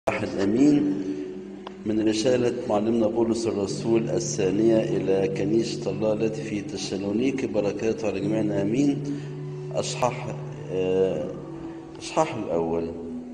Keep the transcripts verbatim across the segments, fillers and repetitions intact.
واحد أمين. من رسالة معلمنا بولس الرسول الثانية إلى كنيسة الله التي في تسالونيكي، بركاته على جميعنا آمين. أصحاح أصحاح الأول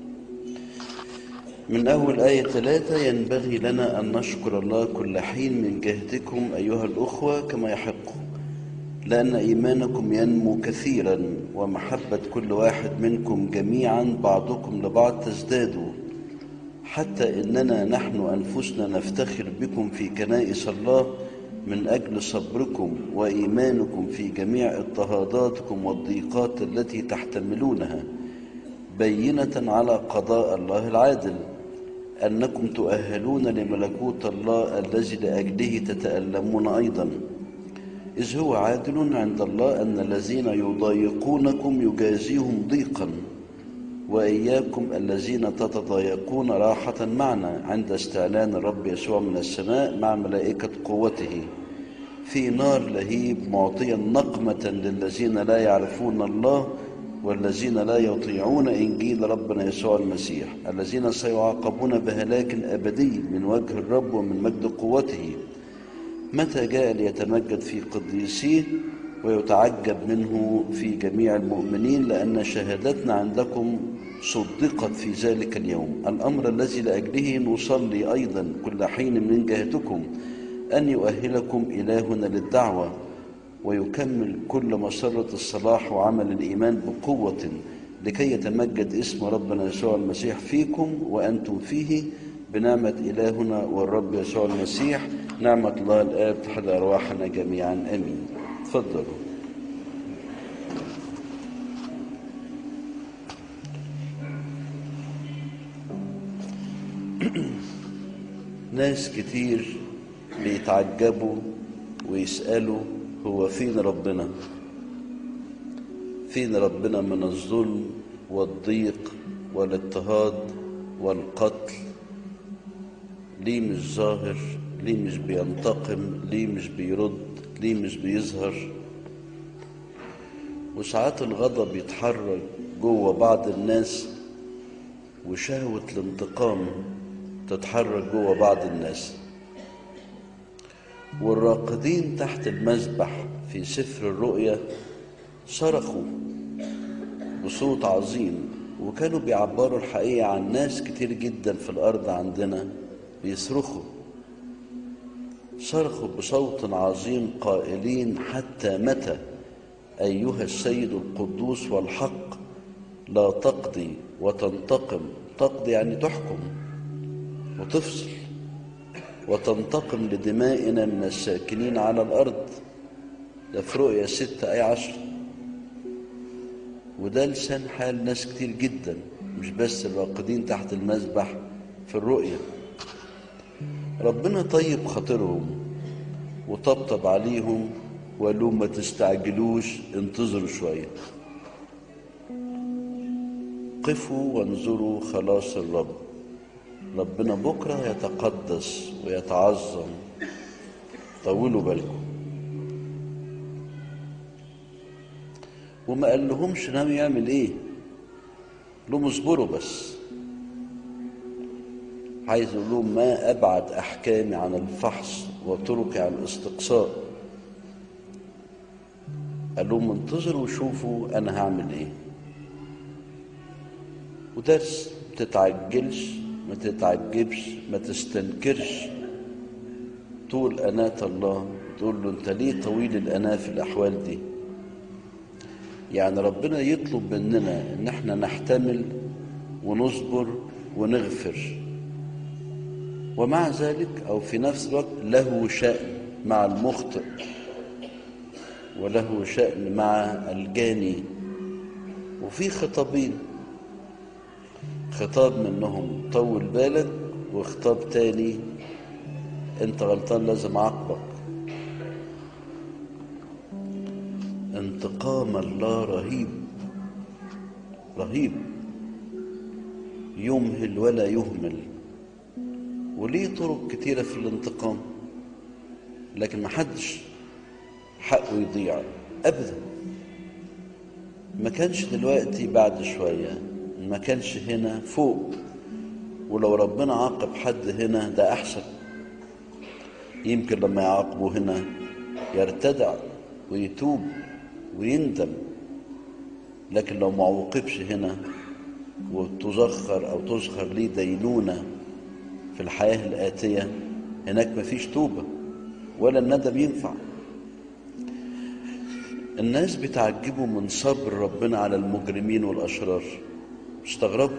من أول آية ثلاثة: ينبغي لنا أن نشكر الله كل حين من جهتكم أيها الأخوة كما يحق، لأن إيمانكم ينمو كثيرا، ومحبة كل واحد منكم جميعا بعضكم لبعض تزداد، حتى إننا نحن أنفسنا نفتخر بكم في كنائس الله من أجل صبركم وإيمانكم في جميع اضطهاداتكم والضيقات التي تحتملونها، بينة على قضاء الله العادل أنكم تؤهلون لملكوت الله الذي لأجله تتألمون أيضا. إذ هو عادل عند الله أن الذين يضايقونكم يجازيهم ضيقا، وإياكم الذين تتضايقون راحة معنا عند استعلان الرب يسوع من السماء مع ملائكة قوته في نار لهيب، معطيا نقمة للذين لا يعرفون الله والذين لا يطيعون إنجيل ربنا يسوع المسيح، الذين سيعاقبون بهلاك أبدي من وجه الرب ومن مجد قوته، متى جاء ليتمجد في قديسيه ويتعجب منه في جميع المؤمنين، لأن شهادتنا عندكم صدقت في ذلك اليوم. الأمر الذي لأجله نصلي أيضا كل حين من جهتكم أن يؤهلكم إلهنا للدعوة، ويكمل كل مسرة الصلاح وعمل الإيمان بقوة، لكي يتمجد اسم ربنا يسوع المسيح فيكم وأنتم فيه، بنعمة إلهنا والرب يسوع المسيح. نعمة الله الآب تحل أرواحنا جميعا آمين. تفضلوا. ناس كتير بيتعجبوا ويسألوا هو فين ربنا؟ فين ربنا من الظلم والضيق والاضطهاد والقتل؟ ليه مش ظاهر؟ ليه مش بينتقم؟ ليه مش بيرد؟ ليه مش بيظهر؟ وساعات الغضب يتحرك جوه بعض الناس، وشهوة الانتقام تتحرك جوه بعض الناس. والراقدين تحت المذبح في سفر الرؤيا صرخوا بصوت عظيم، وكانوا بيعبروا الحقيقة عن ناس كتير جدا في الأرض عندنا بيصرخوا صرخوا بصوت عظيم قائلين: حتى متى أيها السيد القدوس والحق لا تقضي وتنتقم؟ تقضي يعني تحكم وتفصل، وتنتقم لدمائنا من الساكنين على الأرض. ده في رؤيا ستة آية عشر. وده لسان حال ناس كتير جدا، مش بس الراقدين تحت المذبح في الرؤيا. ربنا طيب خاطرهم وطبطب عليهم وقال لهم: ما تستعجلوش، انتظروا شوية، قفوا وانظروا خلاص الرب. ربنا بكرة يتقدس ويتعظم، طولوا بالكم. وما قال لهمش ناوي يعمل ايه، لهم اصبروا بس. عايز يقول لهم: ما ابعد احكامي عن الفحص وطرقي عن الاستقصاء. قال لهم: انتظروا وشوفوا انا هعمل ايه. ودرس: ما تتعجلش، ما تتعجبش، ما تستنكرش. طول أناة الله، تقول له: انت ليه طويل الأناة في الأحوال دي؟ يعني ربنا يطلب مننا ان احنا نحتمل ونصبر ونغفر، ومع ذلك او في نفس الوقت له شأن مع المخطئ وله شأن مع الجاني. وفي خطابين، خطاب منهم طول بالك، وخطاب تاني انت غلطان لازم اعاقبك. انتقام الله رهيب رهيب، يمهل ولا يهمل، وليه طرق كتيرة في الانتقام، لكن محدش حقه يضيع ابدا. ما كانش دلوقتي، بعد شوية، ما كانش هنا، فوق ولو ربنا عاقب حد هنا ده أحسن، يمكن لما يعاقبه هنا يرتدع ويتوب ويندم. لكن لو ما عوقبش هنا وتزخر أو تزخر ليه دينونة في الحياة الآتية، هناك مفيش توبة ولا الندم ينفع. الناس بتعجبوا من صبر ربنا على المجرمين والأشرار، استغربوا.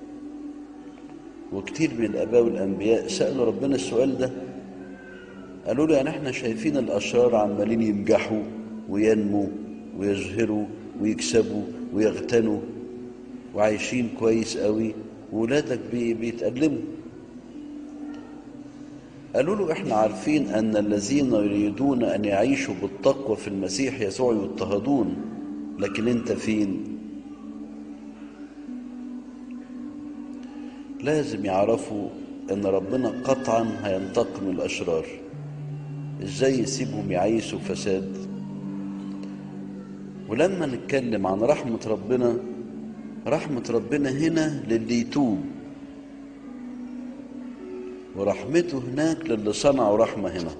وكتير من الآباء والأنبياء سألوا ربنا السؤال ده، قالوا له يعني احنا شايفين الأشرار عمالين ينجحوا وينموا ويزهروا ويكسبوا ويغتنوا وعايشين كويس قوي، وولادك بي بيتألموا. قالوا له احنا عارفين أن الذين يريدون أن يعيشوا بالتقوى في المسيح يسوع يضطهدون، لكن انت فين؟ لازم يعرفوا ان ربنا قطعا هينتقم من الاشرار. ازاي يسيبهم يعيشوا فساد؟ ولما نتكلم عن رحمة ربنا، رحمة ربنا هنا للي يتوب، ورحمته هناك للي صنعوا رحمة هنا.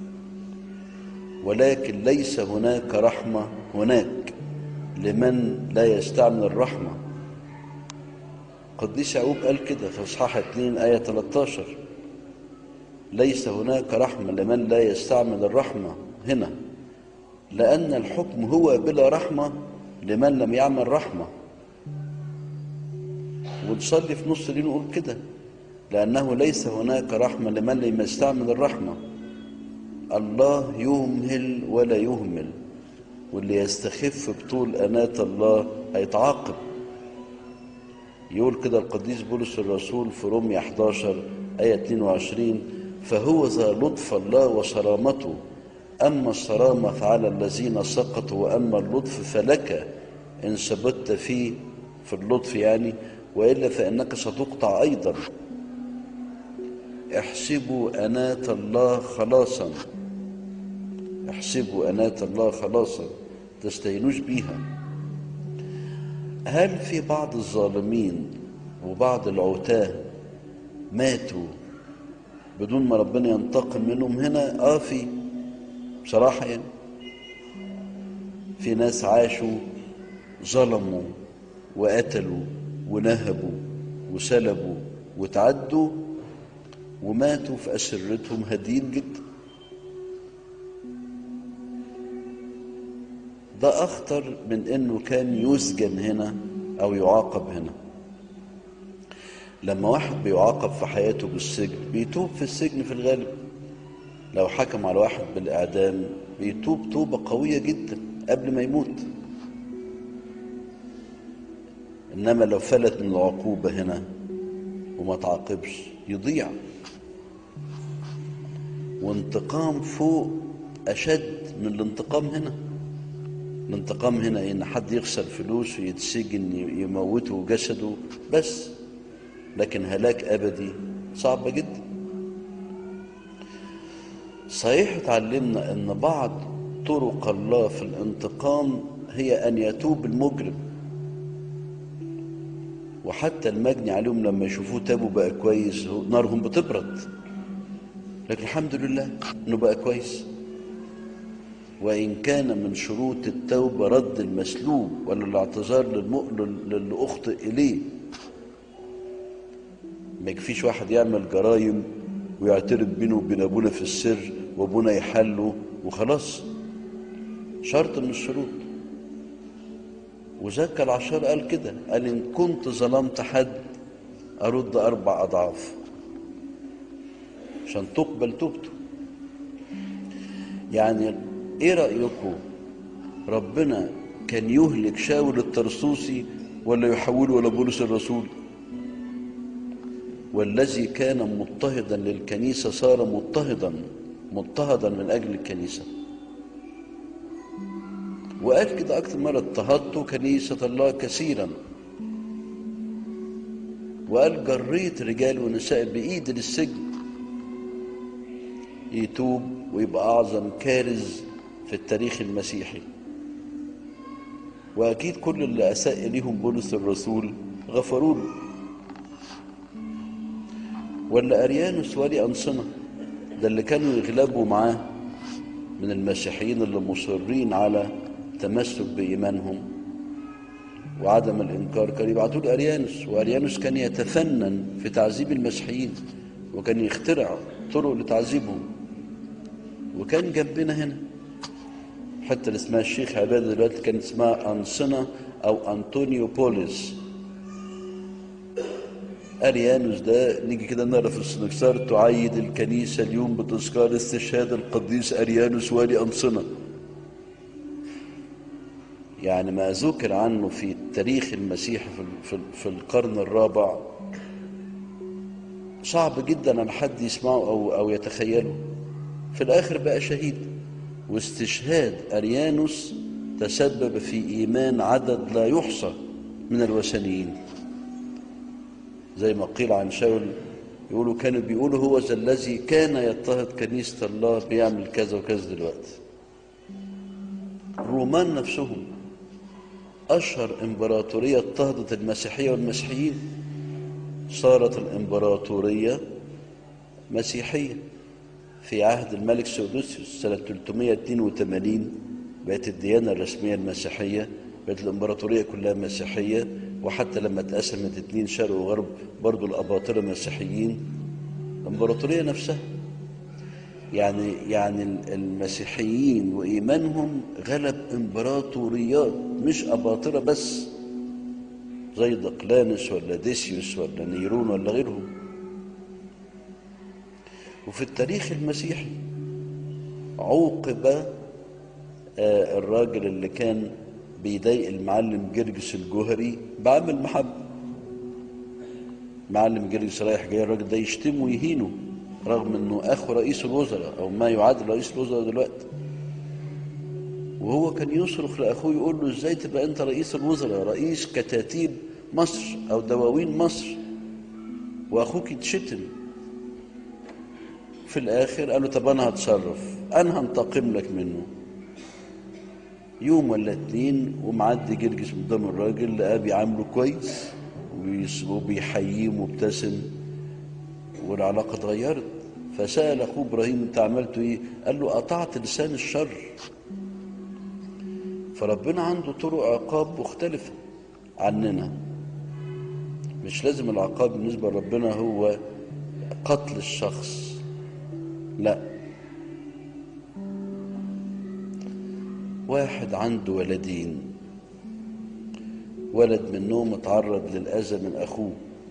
ولكن ليس هناك رحمة هناك لمن لا يستعمل الرحمة. قديس يعقوب قال كده في اصحاح اتنين آية ثلاثة عشر، ليس هناك رحمة لمن لا يستعمل الرحمة هنا، لأن الحكم هو بلا رحمة لمن لم يعمل رحمة. ونصلي في نص الليل نقول كده، لأنه ليس هناك رحمة لمن لم يستعمل الرحمة. الله يهمل ولا يهمل، واللي يستخف بطول أناة الله هيتعاقب. يقول كده القديس بولس الرسول في رومية احد عشر آية اثنين وعشرين، فهو ذا لطف الله وصرامته، أما الصرامة فعلى الذين سقطوا، وأما اللطف فلك إن ثبت فيه، في اللطف يعني، وإلا فإنك ستقطع أيضا. احسبوا أناة الله خلاصا، احسبوا أناة الله خلاصا، تستهينوش بيها. هل في بعض الظالمين وبعض العتاه ماتوا بدون ما ربنا ينتقم منهم هنا؟ اه في بصراحة يعني في ناس عاشوا ظلموا وقتلوا ونهبوا وسلبوا وتعدوا وماتوا في أسرتهم هادين جدا. ده أخطر من إنه كان يسجن هنا أو يعاقب هنا. لما واحد بيعاقب في حياته بالسجن بيتوب في السجن في الغالب. لو حكم على واحد بالإعدام بيتوب توبة قوية جدا قبل ما يموت. إنما لو فلت من العقوبة هنا وما تعاقبش يضيع. وانتقام فوق أشد من الانتقام هنا. الانتقام هنا إن حد يخسر فلوس ويتسجن يموته جسده بس، لكن هلاك أبدي صعب جدا. صحيح اتعلمنا أن بعض طرق الله في الانتقام هي أن يتوب المجرم، وحتى المجني عليهم لما يشوفوه تابوا بقى كويس نارهم بتبرد، لكن الحمد لله انه بقى كويس. وإن كان من شروط التوبة رد المسلوب ولا الاعتذار للي أخطئ إليه. ما يكفيش واحد يعمل جرايم ويعترف بينه وبين أبونا في السر وأبونا يحله وخلاص، شرط من الشروط. وزكى العشار قال كده، قال إن كنت ظلمت حد أرد أربع أضعاف عشان تقبل توبته. يعني إيه رأيكم، ربنا كان يهلك شاول الترسوسي ولا يحوله ولا بولس الرسول؟ والذي كان مضطهدا للكنيسة صار مضطهدا مضطهدا من أجل الكنيسة. وقال كده أكثر مرة، اضطهدت كنيسة الله كثيرا. وقال جريت رجال ونساء بإيد للسجن. يتوب ويبقى أعظم كارز في التاريخ المسيحي. وأكيد كل اللي أساء إليهم بولس الرسول غفروا له. ولا أريانوس ولي أنصنة ده اللي كانوا يغلبوا معاه من المسيحيين اللي مصرين على تمسك بإيمانهم وعدم الإنكار، كان يبعتوا له أريانوس، وأريانوس كان يتفنن في تعذيب المسيحيين وكان يخترع طرق لتعذيبهم. وكان جنبنا هنا حتى اللي اسمها الشيخ عبادة دلوقتي كانت اسمها أنصنة أو أنطونيو بوليس. أريانوس ده نيجي كده نقرا في السنكسار: تعيد الكنيسة اليوم بتذكار استشهاد القديس أريانوس والي أنصنة. يعني ما ذكر عنه في التاريخ المسيحي في في القرن الرابع صعب جدا ان حد يسمعه او او يتخيله. في الاخر بقى شهيد، واستشهاد أريانوس تسبب في ايمان عدد لا يحصى من الوثنيين. زي ما قيل عن شاول، يقولوا كانوا بيقولوا هو ذا الذي كان يضطهد كنيسة الله بيعمل كذا وكذا دلوقتي. الرومان نفسهم أشهر إمبراطورية اضطهدت المسيحية والمسيحيين صارت الإمبراطورية مسيحية في عهد الملك سودوسيوس سنة ثلاثمائة واثنين وثمانين. بقت الديانة الرسمية المسيحية، بقت الإمبراطورية كلها مسيحية، وحتى لما اتقسمت اتنين شرق وغرب برضو الأباطرة مسيحيين. الإمبراطورية نفسها يعني يعني المسيحيين وإيمانهم غلب إمبراطوريات مش أباطرة بس زي دقلانس ولا ديسيوس ولا نيرون ولا غيرهم. وفي التاريخ المسيحي عوقب آه الراجل اللي كان بيضايق المعلم جرجس الجوهري بعمل محبة. معلم جرجس رايح جاي الراجل ده يشتمه ويهينه رغم انه اخو رئيس الوزراء او ما يعادل رئيس الوزراء دلوقتي، وهو كان يصرخ لاخوه يقول له ازاي تبقى انت رئيس الوزراء، رئيس كتاتيب مصر او دواوين مصر، واخوك يتشتم. في الاخر قال له طب انا هتصرف، انا هنتقم لك منه. يوم ولا اتنين ومعدي جرجس قدام الراجل لقاه بيعامله كويس وبيحييه ومبتسم، والعلاقة اتغيرت. فسأل أخوه إبراهيم أنت عملته إيه؟ قال له قطعت لسان الشر. فربنا عنده طرق عقاب مختلفة عننا. مش لازم العقاب بالنسبة لربنا هو قتل الشخص، لا. واحد عنده ولدين، ولد منهم اتعرض للأذى من أخوه،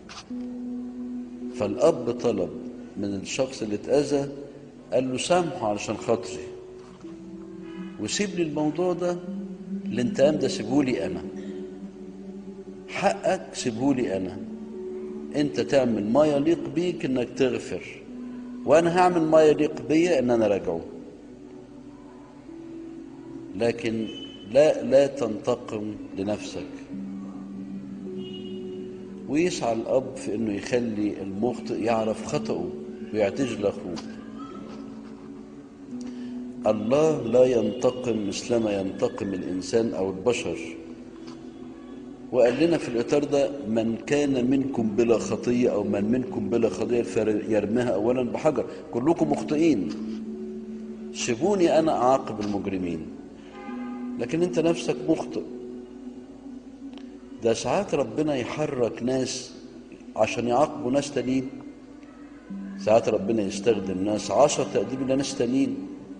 فالأب طلب من الشخص اللي اتأذى قال له سامحه علشان خاطري وسيب لي الموضوع ده، الانتقام ده سيبهولي أنا، حقك سيبهولي أنا، أنت تعمل ما يليق بيك إنك تغفر، وأنا هعمل ما يليق بيا إن أنا راجعه. لكن لا لا تنتقم لنفسك. ويسعى الأب في إنه يخلي المخطئ يعرف خطأه ويعتذر لأخوه. الله لا ينتقم مثلما ينتقم الإنسان أو البشر، وقال لنا في الإطار ده من كان منكم بلا خطية أو من منكم بلا خطية فيرميها أولا بحجر. كلكم مخطئين، سيبوني أنا أعاقب المجرمين، لكن أنت نفسك مخطئ. ده ساعات ربنا يحرك ناس عشان يعاقبوا ناس تانيين، ساعات ربنا يستخدم ناس عصا تأديب لناس تانيين،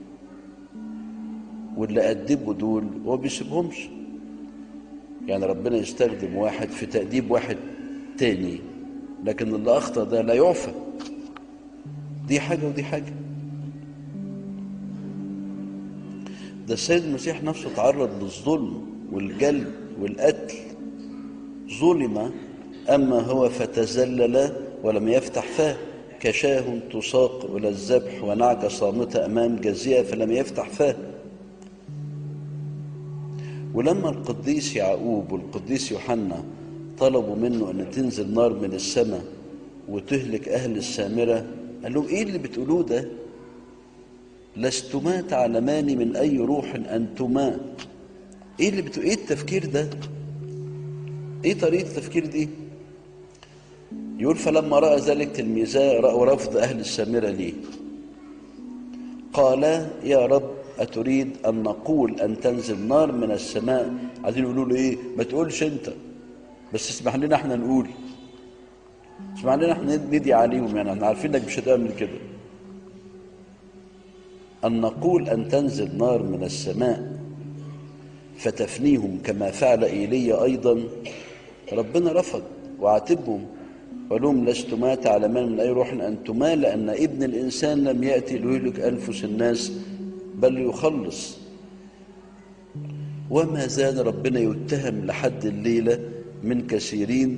واللي أدبوا دول هو بيسيبهمش. يعني ربنا يستخدم واحد في تأديب واحد تاني، لكن اللي أخطأ ده لا يعفى. دي حاجة ودي حاجة. ده السيد المسيح نفسه تعرض للظلم والجلد والقتل، ظلم أما هو فتذلل ولم يفتح فاه، كشاه تساق إلى الذبح ونعجة صامتة أمام جزية فلم يفتح فاه. ولما القديس يعقوب والقديس يوحنا طلبوا منه أن تنزل نار من السماء وتهلك أهل السامرة، قال لهم إيه اللي بتقولوه ده؟ لستما تعلمان من أي روح أنتما. إيه اللي بتقولوا؟ إيه التفكير ده؟ إيه طريقة التفكير دي؟ يقول فلما رأى ذلك تلميذاه رأوا رفض أهل السامرة ليه، قال يا رب أتريد أن نقول أن تنزل نار من السماء؟ عايزين يقولوا له إيه؟ ما تقولش أنت، بس اسمح لنا احنا نقول، اسمح لنا احنا ندي عليهم، يعني احنا عارفين انك مش هتعمل كده. أن نقول أن تنزل نار من السماء فتفنيهم كما فعل إيليا أيضا. ربنا رفض وعاتبهم وقال لهم لستما تعلمان من أي روح أنتما، لأن ابن الإنسان لم يأتي ليهلك أنفس الناس بل يخلص. وما زال ربنا يتهم لحد الليلة من كثيرين،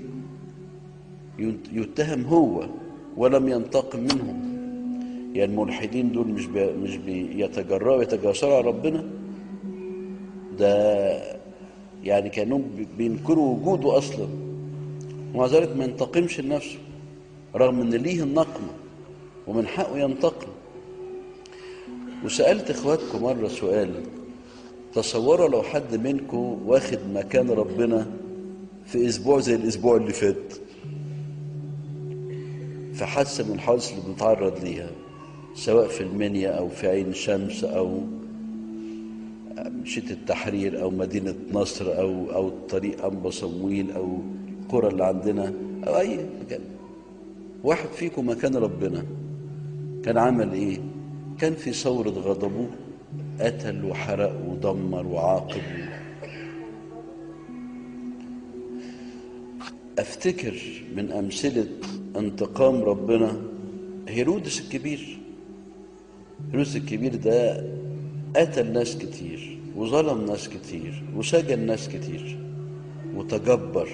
يتهم هو ولم ينتقم منهم. يعني الملحدين دول مش بي مش بيتجرأوا يتجاسروا على ربنا، ده يعني كانوا بينكروا وجوده اصلا، ومع ذلك ما ينتقمش لنفسه رغم ان ليه النقمه ومن حقه ينتقم. وسالت اخواتكم مره سؤال، تصوروا لو حد منكم واخد مكان ربنا في اسبوع زي الاسبوع اللي فات، في حادثه من الحوادث اللي بنتعرض ليها سواء في المنيا او في عين شمس او مشيت التحرير او مدينه نصر او او طريق انبا صمويل او القرى اللي عندنا او اي مكان، واحد فيكم مكان ربنا كان عمل ايه؟ كان في ثورة غضبه قتل وحرق ودمر وعاقب. افتكر من امثلة انتقام ربنا هيرودس الكبير. هيرودس الكبير ده قتل ناس كتير وظلم ناس كتير وسجن ناس كتير وتجبر.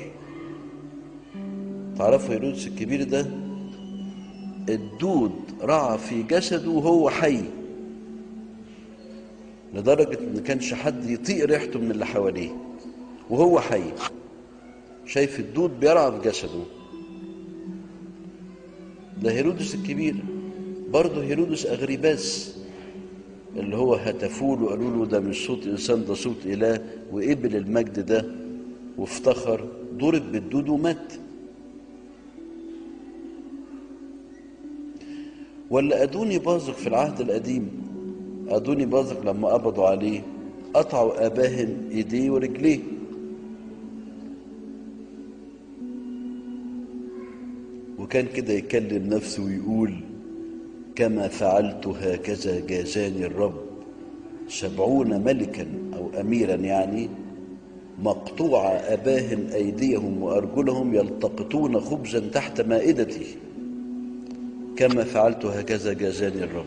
تعرفوا هيرودس الكبير ده الدود رعى في جسده وهو حي، لدرجة ان كانش حد يطيق ريحته من اللي حواليه وهو حي، شايف الدود بيرعى في جسده. ده هيرودس الكبير. برضه هيرودس أغريباس اللي هو هتفوا له وقالوا له ده مش صوت انسان ده صوت اله، وقبل المجد ده وافتخر، ضرب بالدود ومات. ولا أدوني بازق في العهد القديم، أدوني بازق لما قبضوا عليه قطعوا آباهم إيديه ورجليه. وكان كده يكلم نفسه ويقول كما فعلت هكذا جازاني الرب، سبعون ملكا أو أميرا يعني مقطوع آباهم أيديهم وأرجلهم يلتقطون خبزا تحت مائدتي، كما فعلت هكذا جازاني الرب.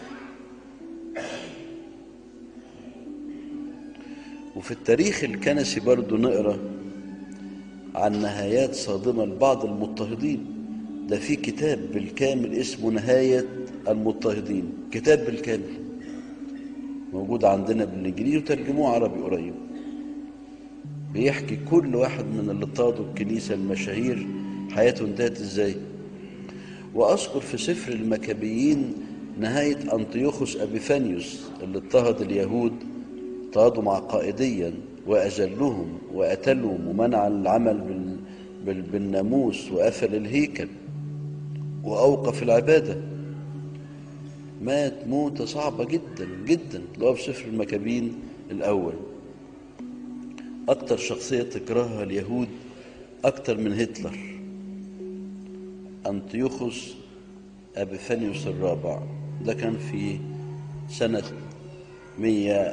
وفي التاريخ الكنسي برضو نقرأ عن نهايات صادمة لبعض المضطهدين. ده في كتاب بالكامل اسمه نهاية المضطهدين، كتاب بالكامل موجود عندنا بالإنجليزي وترجموه عربي قريب، بيحكي كل واحد من اللي اضطهدوا الكنيسة المشاهير حياته انتهت ازاي. وأذكر في سفر المكابيين نهاية أنطيوخوس أبيفانيوس اللي اضطهد اليهود، اضطهدهم عقائديا وأذلهم وقتلهم ومنع العمل بالناموس وقفل الهيكل وأوقف العبادة. مات موتة صعبة جدا جدا، اللي هو في سفر المكابين الأول. أكتر شخصية تكرهها اليهود أكتر من هتلر أنطيوخوس أبيفانيوس الرابع، ده كان في سنة مية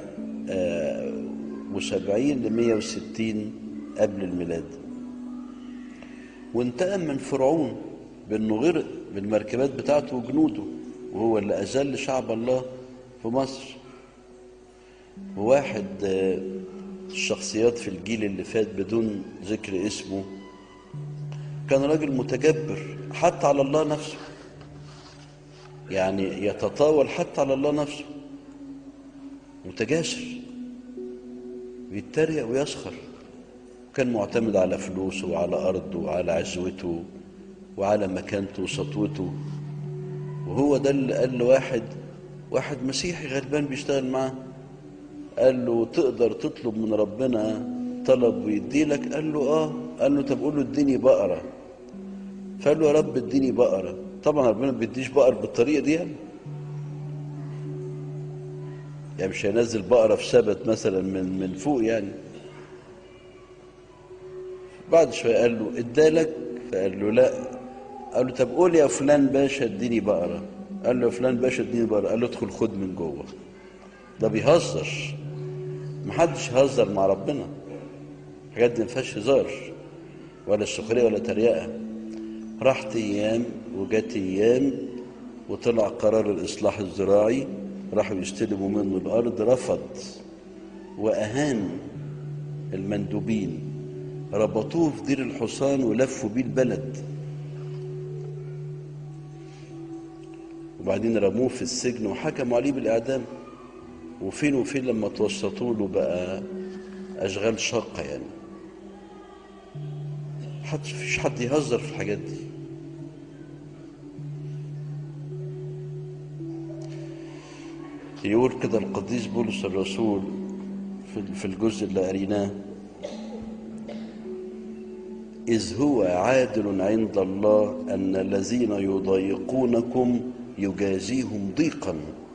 وسبعين لمية وستين قبل الميلاد. وانتقم من فرعون بأنه غرق بالمركبات بتاعته وجنوده، وهو اللي أذل شعب الله في مصر. وواحد الشخصيات في الجيل اللي فات بدون ذكر اسمه كان راجل متجبر حتى على الله نفسه، يعني يتطاول حتى على الله نفسه، متجاسر بيتريق ويسخر. كان معتمد على فلوسه وعلى أرضه وعلى عزوته وعلى مكانته وسطوته. وهو ده اللي قال له واحد واحد مسيحي غلبان بيشتغل معاه، قال له تقدر تطلب من ربنا طلب ويديلك؟ قال له اه. قال له طب قول له اديني بقرة فقال له يا رب اديني بقرة. طبعا ربنا ما بيديش بقر بالطريقة دي يعني. يعني مش هينزل بقرة في سبت مثلا من من فوق يعني. بعد شوية قال له ادالك؟ فقال له لا. قال له طب قول يا فلان باشا اديني بقرة. قال له يا فلان باشا اديني بقرة. قال له ادخل خد من جوه. ده بيهزر. محدش يهزر مع ربنا. الحاجات دي ما فيهاش هزار ولا سخرية ولا تريقة. راحت ايام وجت ايام وطلع قرار الاصلاح الزراعي، راحوا يستلموا منه الارض، رفض واهان المندوبين، ربطوه في دير الحصان ولفوا بيه البلد، وبعدين رموه في السجن وحكموا عليه بالاعدام. وفين وفين لما توسطوا له بقى اشغال شاقه يعني. حد فيش حد يهزر في الحاجات دي. يقول كده القديس بولس الرسول في الجزء اللي قريناه: إذ هو عادل عند الله أن الذين يضايقونكم يجازيهم ضيقا.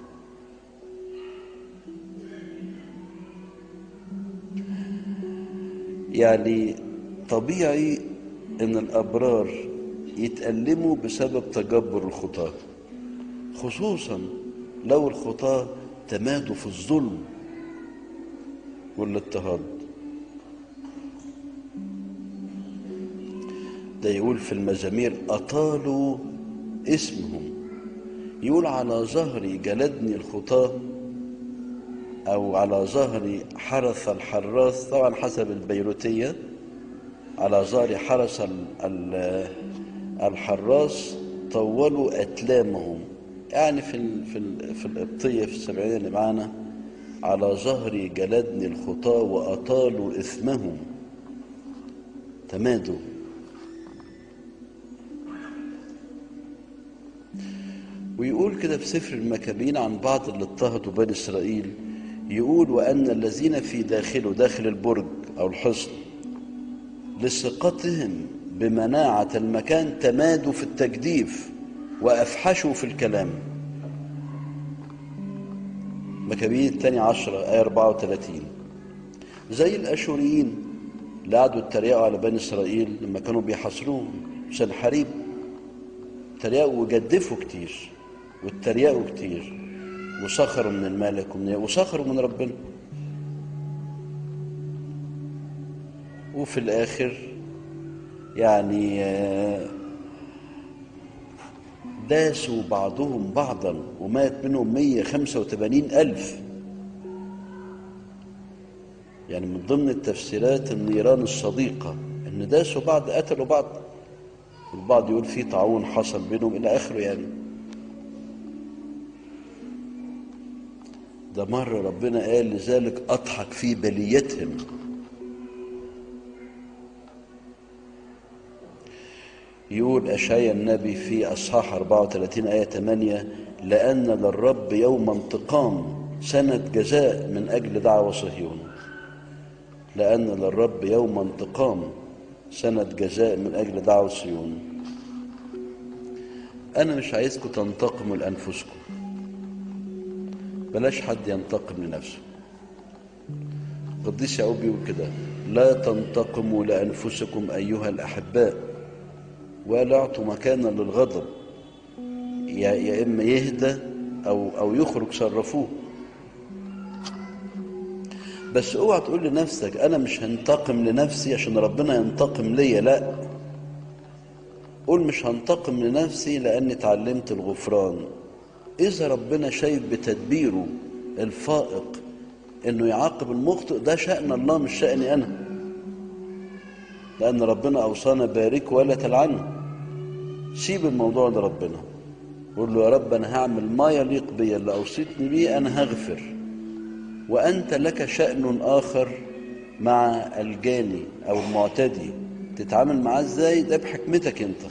يعني طبيعي ان الابرار يتألموا بسبب تجبر الخطاة، خصوصا لو الخطاة تمادوا في الظلم والاضطهاد. ده يقول في المزامير: اطالوا اسمهم. يقول: على ظهري جلدني الخطاة، او على ظهري حرث الحراث، طبعا حسب البيروتية، على ظهري حرس الحراس طولوا أتلامهم. يعني في ال في ال في القبطية في السبعينية اللي معانا: على ظهري جلدني الخطاة وأطالوا إثمهم. تمادوا. ويقول كده في سفر المكابين عن بعض اللي اضطهدوا بني إسرائيل، يقول: وأن الذين في داخله، داخل البرج أو الحصن، لثقتهم بمناعة المكان تمادوا في التجديف وأفحشوا في الكلام. مكابين الثاني عشرة آية أربعة وثلاثين. زي الأشوريين اللي قعدوا يتريقوا على بني إسرائيل لما كانوا بيحاصروهم سنحريب، تريقوا وجدفوا كتير واتريقوا كتير وسخروا من الملك وسخروا من ربنا، وفي الآخر يعني داسوا بعضهم بعضا ومات منهم مية وخمسة وثمانين ألف. يعني من ضمن التفسيرات النيران الصديقة إن داسوا بعض، قتلوا بعض. البعض يقول في طاعون حصل بينهم إلى آخره. يعني ده مرة ربنا قال: لذلك أضحك في بليتهم. يقول أشعياء النبي في أصحاح أربعة وثلاثين آية ثمانية: لأن للرب يوم انتقام، سنة جزاء من أجل دعوة صهيون. لأن للرب يوم انتقام، سنة جزاء من أجل دعوة صهيون. أنا مش عايزكم تنتقموا لأنفسكم، بلاش حد ينتقم لنفسه. القديس يعقوب بيقول كده: لا تنتقموا لأنفسكم أيها الأحباء، ولا اعطوا مكانا للغضب، يا يا اما يهدى او او يخرج صرفوه. بس اوعى تقول لنفسك انا مش هنتقم لنفسي عشان ربنا ينتقم ليا. لا، قول مش هنتقم لنفسي لاني اتعلمت الغفران. اذا ربنا شايف بتدبيره الفائق انه يعاقب المخطئ، ده شأن الله مش شأني انا، لأن ربنا أوصانا: بارك ولا تلعنوا. سيب الموضوع لربنا، قول له: يا رب أنا هعمل ما يليق بي، اللي أوصيتني بيه أنا هغفر، وأنت لك شأن آخر مع الجاني أو المعتدي، تتعامل معاه إزاي ده بحكمتك أنت.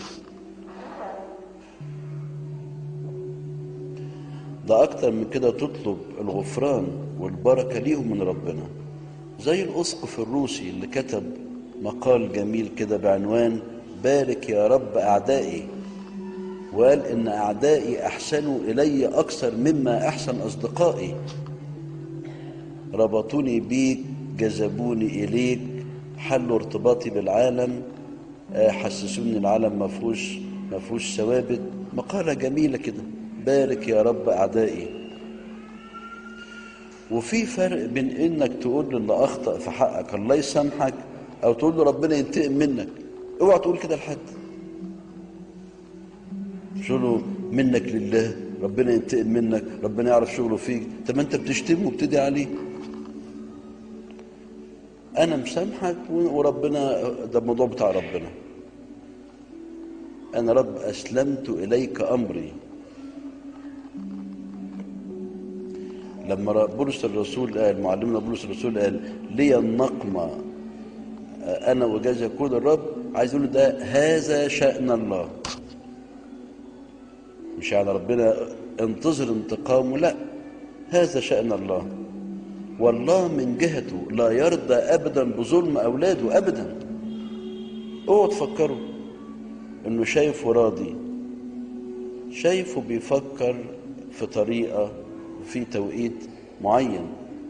ده أكتر من كده تطلب الغفران والبركة ليهم من ربنا، زي الأسقف الروسي اللي كتب مقال جميل كده بعنوان: بارك يا رب أعدائي، وقال إن أعدائي أحسنوا إلي أكثر مما أحسن أصدقائي. ربطوني بيك، جذبوني إليك، حلوا ارتباطي بالعالم، حسسوني العالم مفهوش مفهوش ثوابت. مقالة جميلة كده، بارك يا رب أعدائي. وفي فرق بين إنك تقول للي أخطأ في حقك الله يسامحك، أو تقول له ربنا ينتقم منك. اوعى تقول كده لحد، تقول له منك لله، ربنا ينتقم منك، ربنا يعرف شغله فيك. طب ما انت بتشتمه وبتدعي عليه. انا مسامحك وربنا، ده الموضوع بتاع ربنا. انا رب اسلمت اليك امري. لما بولس الرسول قال، معلمنا بولس الرسول قال لي النقمة انا وجاز يكون الرب، عايز يقول ده هذا شأن الله. مش يعني ربنا انتظر انتقامه، لا، هذا شأن الله. والله من جهته لا يرضى ابدا بظلم اولاده ابدا. اوعوا تفكروا انه شايفه راضي، شايفه بيفكر في طريقة وفي توقيت معين.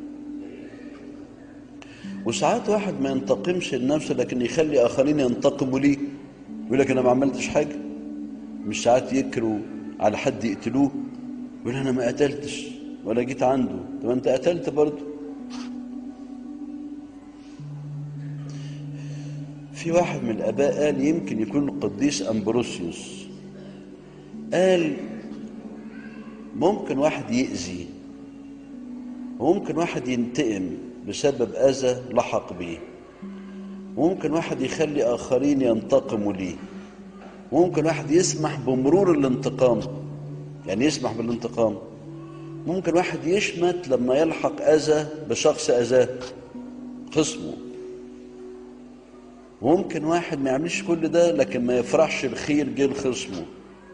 وساعات واحد ما ينتقمش لنفسه لكن يخلي اخرين ينتقموا ليه، يقول لك انا ما عملتش حاجة. مش ساعات يكروا على حد يقتلوه، يقول انا ما قتلتش ولا جيت عنده. طب انت قتلت برضه. في واحد من الاباء قال، يمكن يكون القديس امبروسيوس، قال ممكن واحد يأذي وممكن واحد ينتقم بسبب اذى لحق بيه، وممكن واحد يخلي اخرين ينتقموا ليه، وممكن واحد يسمح بمرور الانتقام، يعني يسمح بالانتقام. ممكن واحد يشمت لما يلحق اذى بشخص اذاه خصمه. وممكن واحد ما يعملش كل ده لكن ما يفرحش الخير جه لخصمه.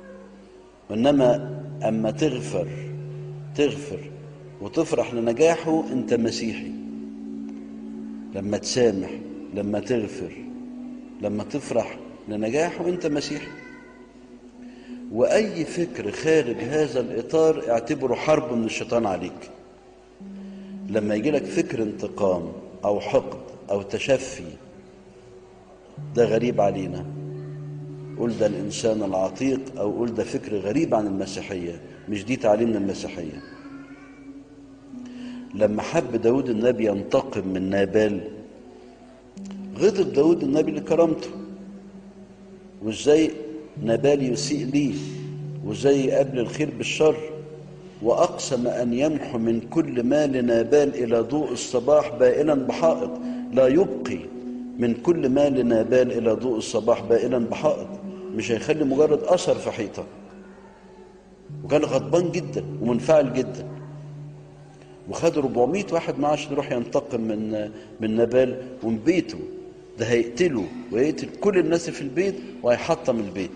وانما اما تغفر تغفر وتفرح لنجاحه انت مسيحي. لما تسامح، لما تغفر، لما تفرح لنجاحه انت مسيحي. واي فكر خارج هذا الاطار اعتبره حرب من الشيطان عليك. لما يجي لك فكر انتقام او حقد او تشفي، ده غريب علينا، قول ده الانسان العتيق، او قول ده فكر غريب عن المسيحية، مش دي تعليمنا المسيحية. لما حب داود النبي ينتقم من نابال، غضب داود النبي لكرامته، وازاي نابال يسيء ليه، وازاي يقابل الخير بالشر. واقسم ان يمحو من كل ما لنابال الى ضوء الصباح بائلا بحائط. لا يبقي من كل ما لنابال الى ضوء الصباح بائلا بحائط، مش هيخلي مجرد اثر في حيطه. وكان غضبان جدا ومنفعل جدا، وخد أربعمائة واحد معاه عشان يروح ينتقم من من نابال ومن بيته. ده هيقتله ويقتل كل الناس في البيت وهيحطم البيت.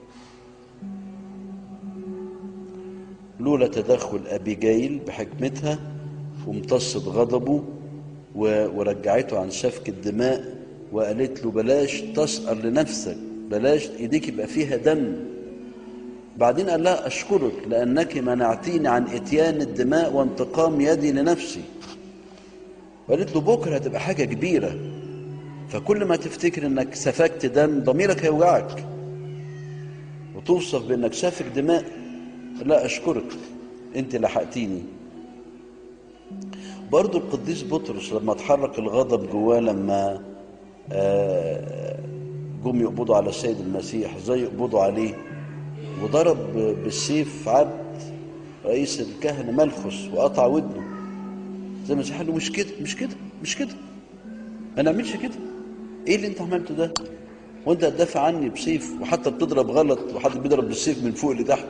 لولا تدخل أبيجايل بحكمتها وامتصت غضبه ورجعته عن سفك الدماء، وقالت له بلاش تسأر لنفسك، بلاش ايديك يبقى فيها دم. بعدين قال لها أشكرك لأنك منعتيني عن إتيان الدماء وانتقام يدي لنفسي. وقالت له بكرة هتبقى حاجة كبيرة، فكل ما تفتكر انك سفكت دم ضميرك هيوجعك وتوصف بانك سافك دماء. لا، أشكرك انت لحقتيني. برضو القديس بطرس لما اتحرك الغضب جواه، لما جم يقبضوا على السيد المسيح، زي يقبضوا عليه، وضرب بالسيف عبد رئيس الكهنة ملخص وقطع ودنه. زي ما قال له مش كده مش كده مش كده، ما نعملش كده. ايه اللي انت عملته ده؟ وانت هتدافع عني بسيف، وحتى بتضرب غلط، وحد بيضرب بالسيف من فوق لتحت.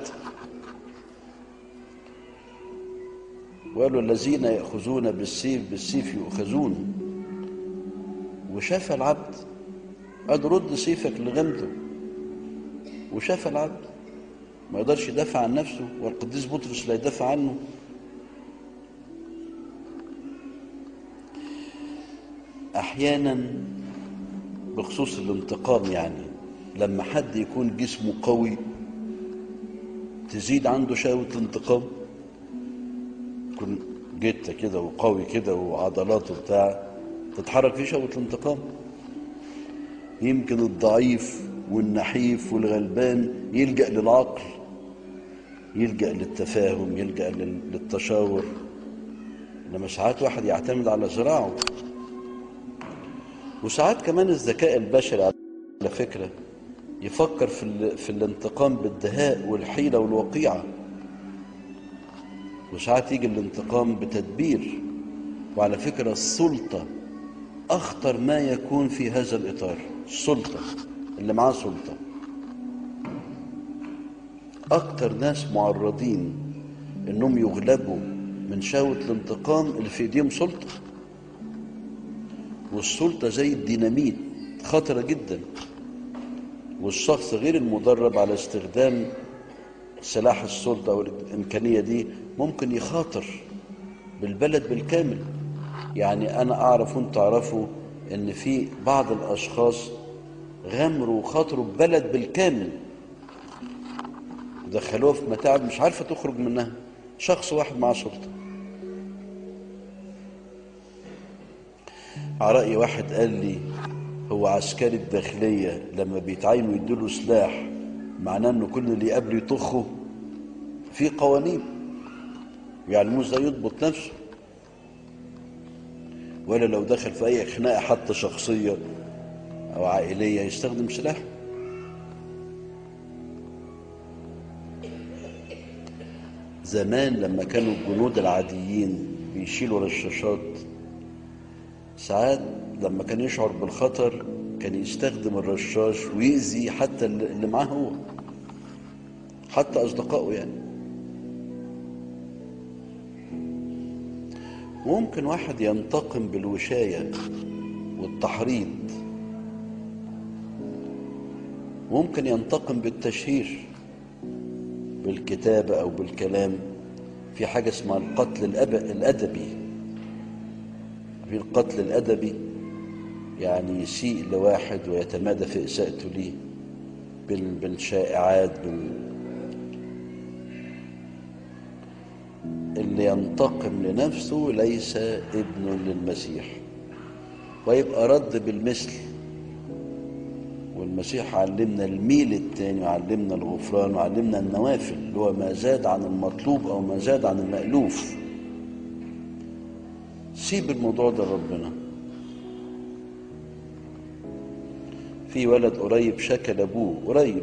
وقالوا الذين يأخذون بالسيف بالسيف يؤخذون. وشاف العبد، قال رد سيفك لغمده، وشاف العبد ما يقدرش يدافع عن نفسه، والقديس بطرس لا يدافع عنه. احيانا بخصوص الانتقام، يعني لما حد يكون جسمه قوي تزيد عنده شهوة الانتقام. يكون جته كده وقوي كده وعضلاته بتاع تتحرك فيه شهوة الانتقام. يمكن الضعيف والنحيف والغلبان يلجأ للعقل، يلجأ للتفاهم، يلجأ للتشاور، لما ساعات واحد يعتمد على ذراعه. وساعات كمان الذكاء البشري على فكرة يفكر في, في الانتقام بالدهاء والحيلة والوقيعة، وساعات يجي الانتقام بتدبير. وعلى فكرة السلطة أخطر ما يكون في هذا الإطار. السلطة اللي معاه سلطة أكتر ناس معرضين إنهم يغلبوا من شهوة الانتقام اللي في إيديهم سلطة. والسلطة زي الديناميت خطرة جدا، والشخص غير المدرب على استخدام سلاح السلطة أو الإمكانية دي ممكن يخاطر بالبلد بالكامل. يعني أنا أعرف وأنتوا تعرفوا إن في بعض الأشخاص غامروا وخاطروا ببلد بالكامل، دخلوها في متاعب مش عارفة تخرج منها. شخص واحد مع سلطة. على رأي واحد قال لي هو عسكري الداخلية لما بيتعين ويديله سلاح معناه انه كل اللي قبله يطخه. في قوانين يعلموه ازاي يضبط نفسه، ولا لو دخل في اي خناقة حتى شخصية او عائلية يستخدم سلاح. زمان لما كانوا الجنود العاديين بيشيلوا رشاشات، ساعات لما كان يشعر بالخطر كان يستخدم الرشاش ويأذي حتى اللي معاه هو، حتى أصدقائه. يعني ممكن واحد ينتقم بالوشاية والتحريض، ممكن ينتقم بالتشهير بالكتابة أو بالكلام. في حاجة اسمها القتل الأدبي. في القتل الأدبي يعني يسيء لواحد ويتمادى في إساءته ليه بالشائعات بال... اللي ينتقم لنفسه ليس ابن للمسيح، ويبقى رد بالمثل. والمسيح علمنا الميل التاني، وعلمنا الغفران، وعلمنا النوافل اللي هو ما زاد عن المطلوب أو ما زاد عن المألوف. سيب الموضوع ده لربنا. في ولد قريب شكى لابوه قريب،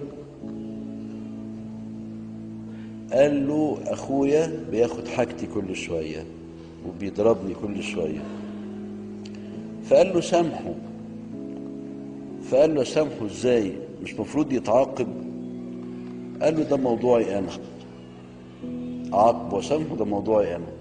قال له اخويا بياخد حاجتي كل شويه وبيضربني كل شويه، فقال له سامحه. فقال له سامحه ازاي؟ مش مفروض يتعاقب؟ قال له ده موضوعي انا، اعاقبه وسامحه ده موضوعي انا،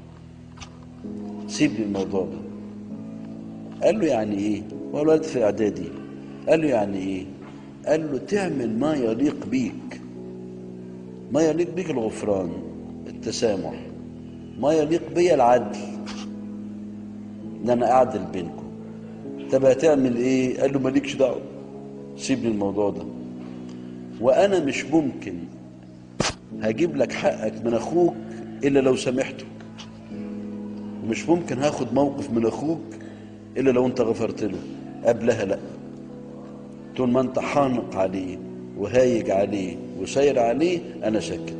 سيب لي الموضوع ده. قال له يعني ايه؟ هو الولد في اعدادي. قال له يعني ايه؟ قال له تعمل ما يليق بيك. ما يليق بيك الغفران، التسامح. ما يليق بي العدل، ان انا اعدل بينكم. طب هتعمل ايه؟ قال له مالكش دعوه، سيب لي الموضوع ده. وانا مش ممكن هجيب لك حقك من اخوك الا لو سامحته، ومش ممكن هاخد موقف من اخوك الا لو انت غفرت له. قبلها لا، طول ما انت حانق عليه وهايج عليه وسير عليه انا ساكت.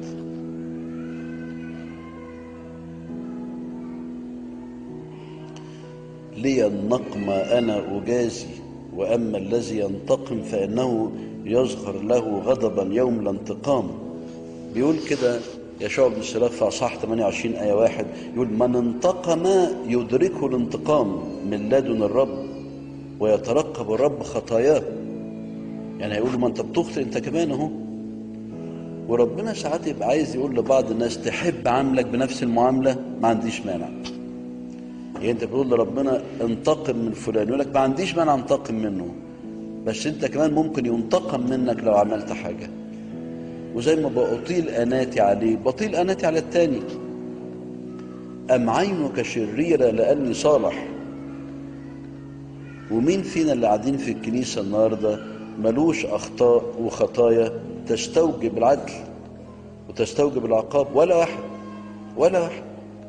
لي النقم انا اجازي، واما الذي ينتقم فانه يظهر له غضبا يوم الانتقام. بيقول كده يشوع بن سراخ في اصحاح ثمانية وعشرين آية واحد، يقول من انتقم يدركه الانتقام من لدن الرب ويترقب الرب خطاياه. يعني هيقول له ما انت بتخطئ انت كمان اهو. وربنا ساعات يبقى عايز يقول لبعض الناس تحب عاملك بنفس المعامله، ما عنديش مانع. يعني انت بتقول لربنا انتقم من فلان، يقول لك ما عنديش مانع انتقم منه، بس انت كمان ممكن ينتقم منك لو عملت حاجه. وزي ما بأطيل اناتي عليه بطيل اناتي على التاني. ام عينك شريره لاني صالح. ومين فينا اللي قاعدين في الكنيسه النهارده ملوش أخطاء وخطايا تستوجب العدل وتستوجب العقاب، ولا واحد ولا واحد.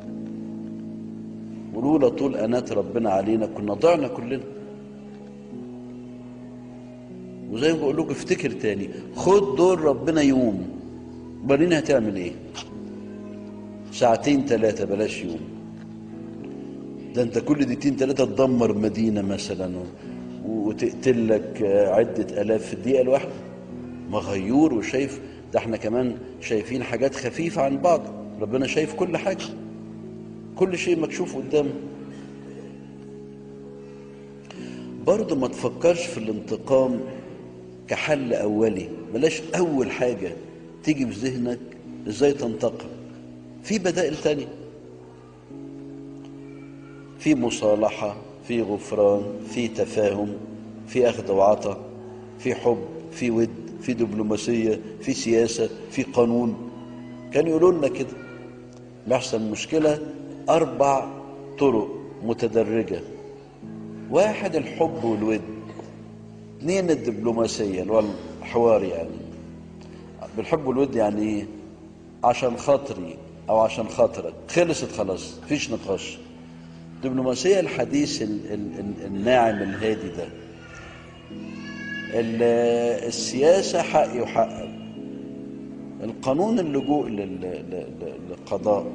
ولولا طول أنات ربنا علينا كنا ضعنا كلنا. وزي ما بقول لكم افتكر تاني، خد دور ربنا يوم، ورينا هتعمل ايه. ساعتين ثلاثة، بلاش يوم. ده انت كل دقيقتين ثلاثة تدمر مدينة مثلا وتقتل لك عدة آلاف في الدقيقة الواحدة. مغيور وشايف. ده احنا كمان شايفين حاجات خفيفة عن بعض، ربنا شايف كل حاجة، كل شيء مكشوف قدامه. برضه ما تفكرش في الانتقام كحل أولي. بلاش أول حاجة تيجي في ذهنك ازاي تنتقم. في بدائل تانية، في مصالحة، في غفران، في تفاهم، في أخذ وعطاء، في حب، في ود، في دبلوماسية، في سياسة، في قانون. كان يقولوا لنا كده بيحصل مشكلة أربع طرق متدرجة: واحد الحب والود، اثنين الدبلوماسية اللي هو الحوار، يعني بالحب والود يعني ايه؟ عشان خاطري او عشان خاطرك، خلصت خلاص، مفيش نقاش. الدبلوماسية الحديث ال ال الناعم الهادي ده. السياسة حقي وحقك. القانون اللجوء للقضاء.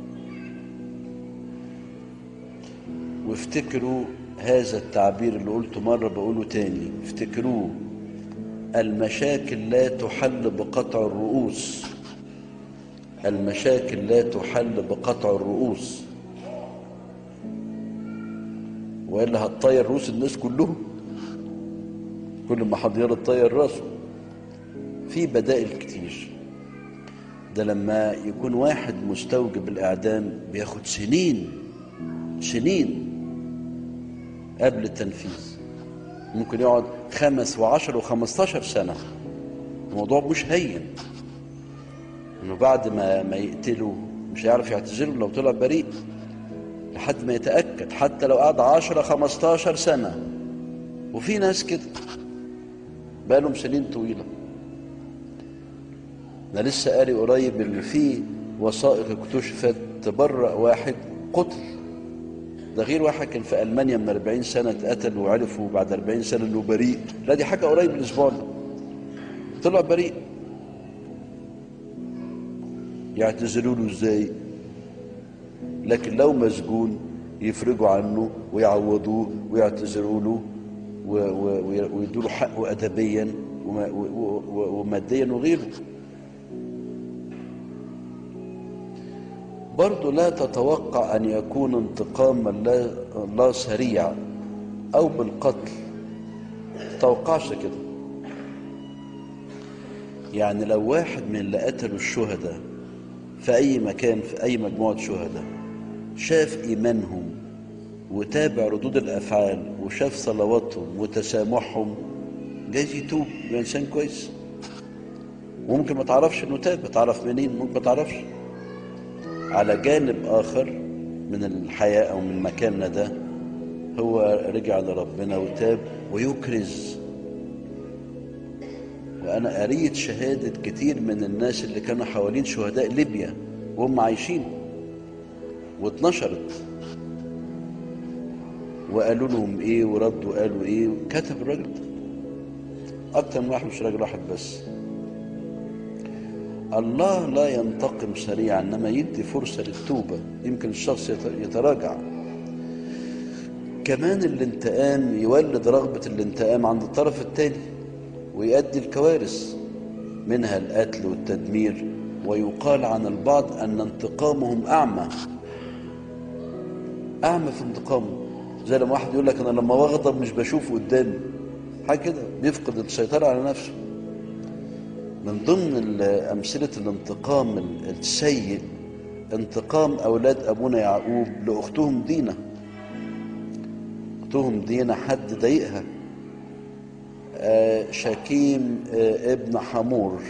وافتكروا هذا التعبير اللي قلته مرة بقوله تاني، افتكروه: المشاكل لا تحل بقطع الرؤوس. المشاكل لا تحل بقطع الرؤوس، وإلا هتطير رؤوس الناس كلهم. كل ما حد يرى تطير راسه. في بدائل كتير. ده لما يكون واحد مستوجب الإعدام بياخد سنين سنين قبل التنفيذ. ممكن يقعد خمس وعشر وخمستاشر سنة. الموضوع مش هين. انه بعد ما ما يقتله مش هيعرف يعتذر لو طلع بريء لحد ما يتأكد، حتى لو قعد عشرة خمستاشر سنة. وفي ناس كده بقالهم سنين طويلة. انا لسه قاري قريب اللي فيه وثائق اكتشفت تبرأ واحد قتل. ده غير واحد كان في ألمانيا من أربعين سنة اتقتل وعرفوا بعد أربعين سنة انه بريء. لا دي حاجة قريب الاسبوع ده طلع بريء. يعتذروا له ازاي؟ لكن لو مسجون يفرجوا عنه ويعوضوه ويعتذروا له ويدوا له حقه ادبيا وماديا وغيره. برضه لا تتوقع ان يكون انتقام الله سريع او بالقتل. تتوقعش كده. يعني لو واحد من اللي قتلوا الشهداء في اي مكان، في اي مجموعة شهداء، شاف ايمانهم وتابع ردود الافعال وشاف صلواتهم وتسامحهم، جايز يتوب، يبقى انسان كويس. وممكن ما تعرفش انه تاب. تعرف منين؟ ممكن ما تعرفش. على جانب اخر من الحياة او من مكاننا ده، هو رجع لربنا وتاب ويكرز. وانا قريت شهادة كتير من الناس اللي كانوا حوالين شهداء ليبيا وهم عايشين، واتنشرت وقالوا لهم ايه وردوا قالوا ايه. كتب الراجل ده اكتر من واحد، مش راجل واحد بس. الله لا ينتقم سريعا، انما يدي فرصة للتوبة. يمكن الشخص يتراجع. كمان الانتقام يولد رغبة الانتقام عند الطرف الثاني ويؤدي الكوارث، منها القتل والتدمير. ويقال عن البعض ان انتقامهم اعمى اعمى في انتقامه. زي لما واحد يقول لك انا لما بغضب مش بشوف قدامي، حاجه كده، بيفقد السيطره على نفسه. من ضمن امثله الانتقام السيء انتقام اولاد ابونا يعقوب لاختهم دينا. اختهم دينا حد ضايقها، آه شكيم آه ابن حمور،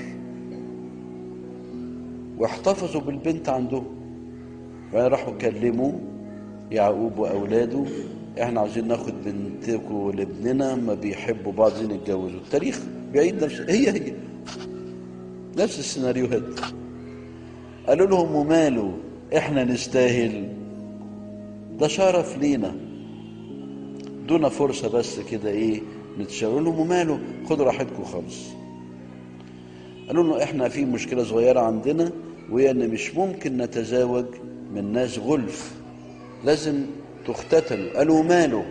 واحتفظوا بالبنت عندهم. وراحوا كلموا يعقوب واولاده احنا عايزين ناخد بنتكم لابننا، ما بيحبوا بعض عايزين يتجوزوا. التاريخ بيعيد نفسه، هي هي نفس السيناريوهات. قالوا لهم وماله، احنا نستاهل، ده شرف لينا، دونا فرصة بس كده ايه نتشاور لهم، وماله خدوا راحتكم خالص. قالوا له احنا في مشكلة صغيرة عندنا، وهي ان مش ممكن نتزاوج من ناس غلف، لازم تختتنوا. قالوا ماله،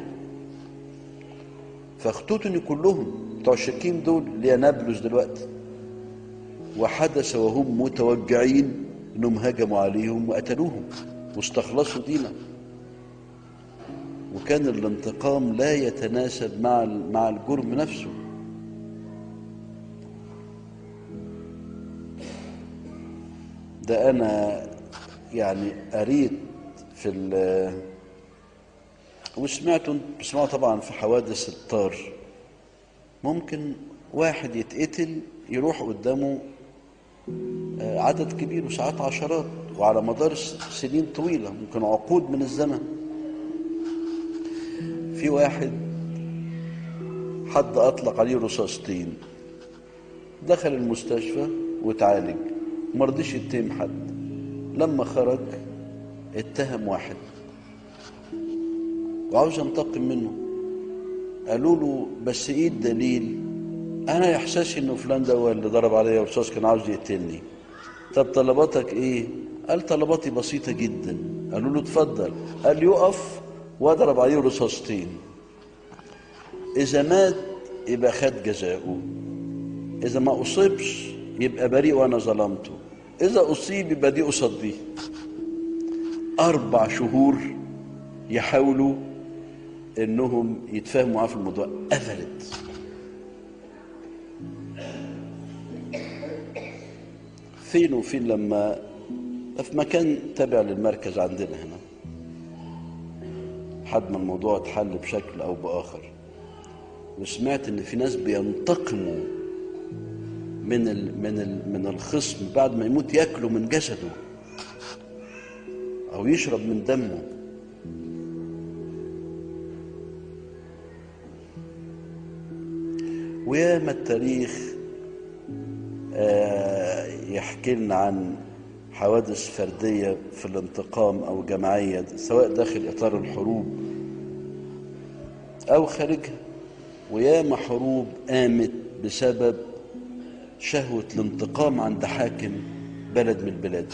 فاختتنوا كلهم بتوع الشكيم دول اللي هي نابلس دلوقتي. وحدث وهم متوجعين انهم هجموا عليهم وقتلوهم واستخلصوا دينا. وكان الانتقام لا يتناسب مع مع الجرم نفسه. ده انا يعني قريت في ال وسمعتوا بتسمعوا طبعا في حوادث الطار، ممكن واحد يتقتل يروح قدامه عدد كبير وساعات عشرات، وعلى مدار سنين طويلة ممكن عقود من الزمن. في واحد حد أطلق عليه رصاصتين، دخل المستشفى وتعالج، مرضيش يتهم حد. لما خرج اتهم واحد وعاوز ينتقم منه. قالوا له بس ايه الدليل؟ انا احساسي انه فلان ده هو اللي ضرب عليا رصاص، كان عاوز يقتلني. طب طلباتك ايه؟ قال طلباتي بسيطة جدا. قالوا له اتفضل. قال يقف واضرب عليه رصاصتين، اذا مات يبقى خد جزاؤه، اذا ما اصيبش يبقى بريء وانا ظلمته، اذا اصيب يبقى دي قصاد دي. اربع شهور يحاولوا انهم يتفاهموا معاه في الموضوع، قفلت. فين وفين لما في مكان تابع للمركز عندنا هنا لحد ما الموضوع اتحل بشكل او باخر. وسمعت ان في ناس بينتقموا من ال من ال من الخصم بعد ما يموت، ياكلوا من جسده او يشرب من دمه. وياما التاريخ يحكي لنا عن حوادث فردية في الانتقام أو جماعية، سواء داخل إطار الحروب أو خارجها. وياما حروب قامت بسبب شهوة الانتقام عند حاكم بلد من البلاد.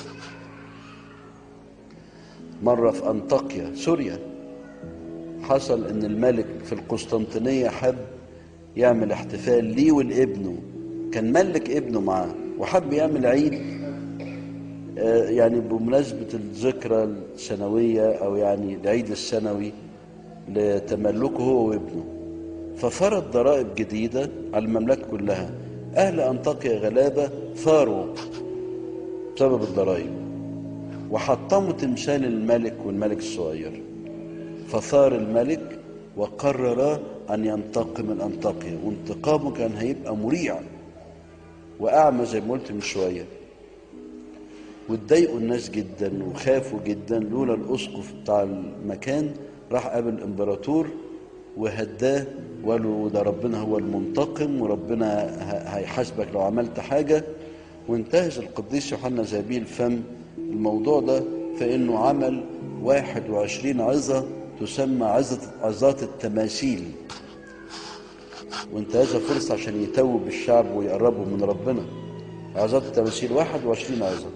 مرة في أنطاكيا سوريا حصل إن الملك في القسطنطينية حب يعمل احتفال ليه ولابنه، كان ملك ابنه معاه، وحب يعمل عيد يعني بمناسبة الذكرى السنوية أو يعني العيد السنوي لتملكه هو وابنه. ففرض ضرائب جديدة على المملكة كلها. أهل أنطاكيا غلابة ثاروا بسبب الضرائب، وحطموا تمثال الملك والملك الصغير. فثار الملك وقرر أن ينتقم من أنطاكيا، وانتقامه كان هيبقى مريع وأعمى زي ما قلت من شوية. واتضايقوا الناس جدا وخافوا جدا، لولا الأسقف بتاع المكان راح قابل الإمبراطور وهداه وقال له ده ربنا هو المنتقم، وربنا هيحاسبك لو عملت حاجة. وانتهز القديس يوحنا ذهبي الفم الموضوع ده فإنه عمل واحد وعشرين عظة تسمى عظة عظات التماثيل، وانتهزها فرصة عشان يتوب الشعب ويقربوا من ربنا. عظات التماثيل واحد وعشرين عظة.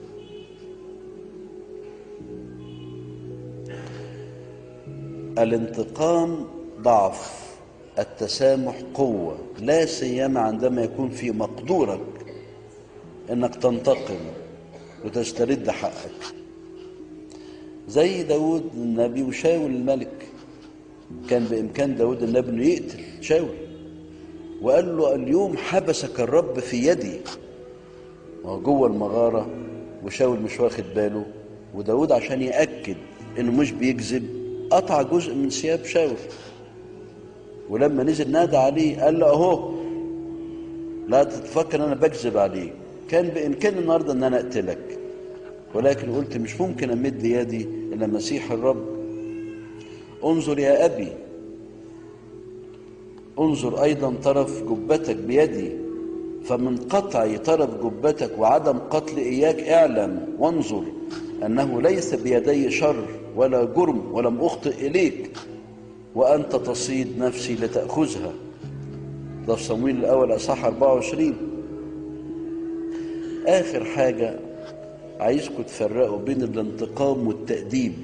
الانتقام ضعف، التسامح قوة، لا سيما عندما يكون في مقدورك انك تنتقم وتسترد حقك. زي داود النبي وشاول الملك، كان بإمكان داود النبي انه يقتل شاول، وقال له اليوم حبسك الرب في يدي، وهو جوه المغارة وشاول مش واخد باله. وداود عشان يأكد انه مش بيكذب قطع جزء من ثياب شاول، ولما نزل نادى عليه قال له اهو لا تتفكر انا بكذب عليك، كان بامكاني النهارده ان انا اقتلك، ولكن قلت مش ممكن امد يدي الى مسيح الرب. انظر يا أبي، انظر أيضا طرف جبتك بيدي، فمن قطع طرف جبتك وعدم قتل إياك اعلم وانظر أنه ليس بيدي شر ولا جرم ولم أخطئ إليك، وأنت تصيد نفسي لتأخذها. ده في صمويل الأول أصحاح أربعة وعشرين. آخر حاجة عايزكم تفرقوا بين الانتقام والتأديب.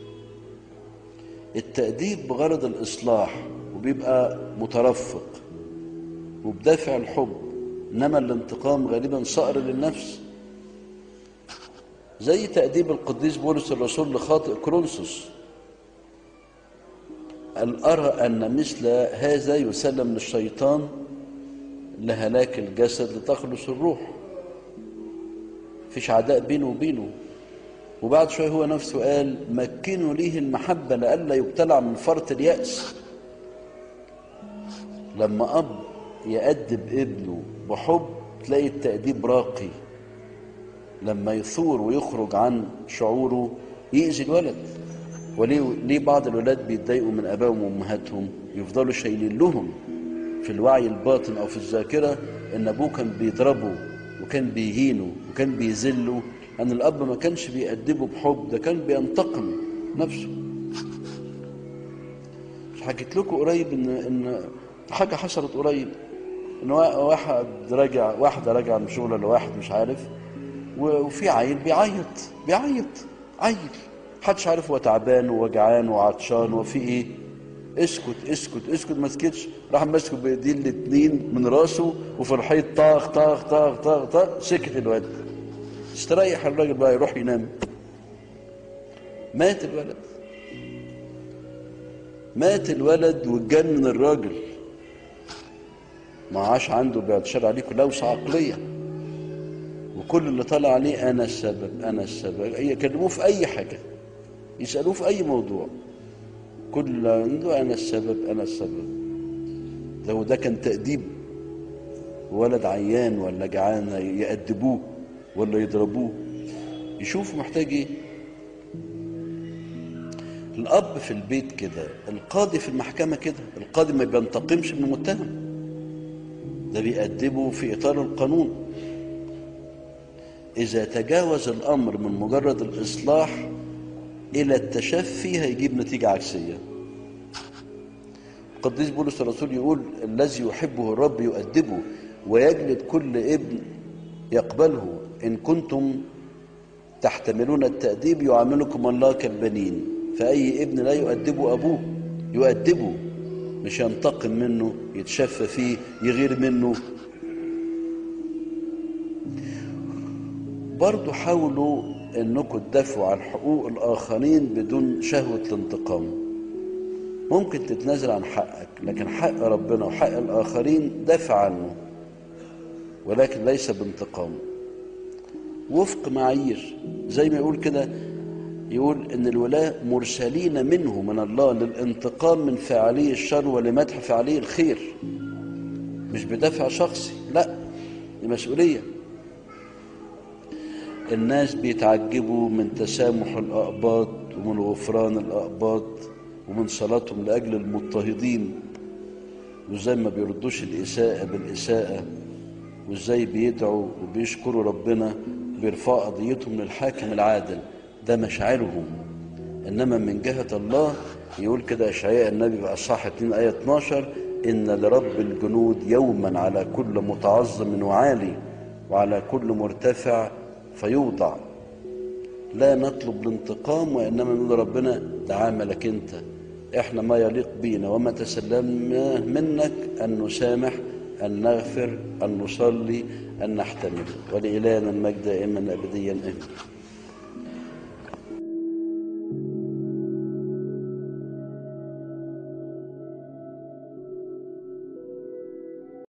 التأديب بغرض الإصلاح وبيبقى مترفق وبدافع الحب، إنما الانتقام غالبا صقر للنفس، زي تأديب القديس بولس الرسول لخاطئ كورنثوس. قال أرى أن مثل هذا يسلم للشيطان لهلاك الجسد لتخلص الروح. فيش عداء بينه وبينه. وبعد شوية هو نفسه قال مكنوا ليه المحبة لئلا يبتلع من فرط اليأس. لما أب يأدب ابنه بحب تلاقي التأديب راقي، لما يثور ويخرج عن شعوره يأذي الولد. وليه ليه بعض الولاد بيتضايقوا من ابائهم وامهاتهم؟ يفضلوا شايلين لهم في الوعي الباطن او في الذاكره ان ابوه كان بيضربه وكان بيهينه وكان بيذله، ان الاب ما كانش بيأدبه بحب، ده كان بينتقم نفسه. حكيت لكم قريب ان ان حاجه حصلت قريب، ان واحد راجع واحده راجعه من شغل لواحد مش عارف، وفي عيل بيعيط بيعيط عيل محدش عارف هو تعبان ووجعان وعطشان وفي ايه. اسكت اسكت اسكت، ما سكتش، راح ماسكه بايديه الاتنين من راسه وفي الحيط طاخ طاخ طاخ طاخ طاخ، سكت الواد. استريح الراجل بقى يروح ينام. مات الولد، مات الولد واتجنن الراجل، ما عاش عنده بيتشار عليه لوسة عقلية، وكل اللي طلع عليه انا السبب انا السبب. يكلموه في اي حاجة، يسألوه في أي موضوع، كل عنده أنا السبب أنا السبب. لو ده كان تأديب ولد عيان ولا جعان يأدبوه ولا يضربوه، يشوفوا محتاج إيه. الأب في البيت كده، القاضي في المحكمة كده. القاضي ما بينتقمش من المتهم، ده بيأدبه في إطار القانون. إذا تجاوز الأمر من مجرد الإصلاح إلى التشفي هيجيب نتيجة عكسية. القديس بولس الرسول يقول الذي يحبه الرب يؤدبه ويجلد كل ابن يقبله، إن كنتم تحتملون التأديب يعاملكم الله كالبنين. فأي ابن لا يؤدبه أبوه يؤدبه، مش ينتقم منه يتشفى فيه يغير منه. برضو حاولوا انكم تدافعوا عن حقوق الاخرين بدون شهوة الانتقام. ممكن تتنازل عن حقك، لكن حق ربنا وحق الاخرين دافع عنه، ولكن ليس بانتقام، وفق معايير. زي ما يقول كده، يقول ان الولاة مرسلين منه من الله للانتقام من فاعلي الشر ولمدح فاعلي الخير. مش بدافع شخصي، لا، دي مسؤولية. الناس بيتعجبوا من تسامح الأقباط ومن غفران الأقباط ومن صلاتهم لأجل المضطهدين، وازاي ما بيردوش الإساءة بالإساءة، وازاي بيدعوا وبيشكروا ربنا بيرفعوا قضيتهم للحاكم العادل. ده مشاعرهم. إنما من جهة الله يقول كده إشعياء النبي في أصحاح اتنين آية اتناشر إن لرب الجنود يوما على كل متعظم وعالي وعلى كل مرتفع فيوضع. لا نطلب الانتقام، وإنما نقول ربنا ده عملك أنت، إحنا ما يليق بينا وما تسلمنا منك أن نسامح، أن نغفر، أن نصلي، أن نحتمل. ولإلهنا المجد دائما أبديا آمين.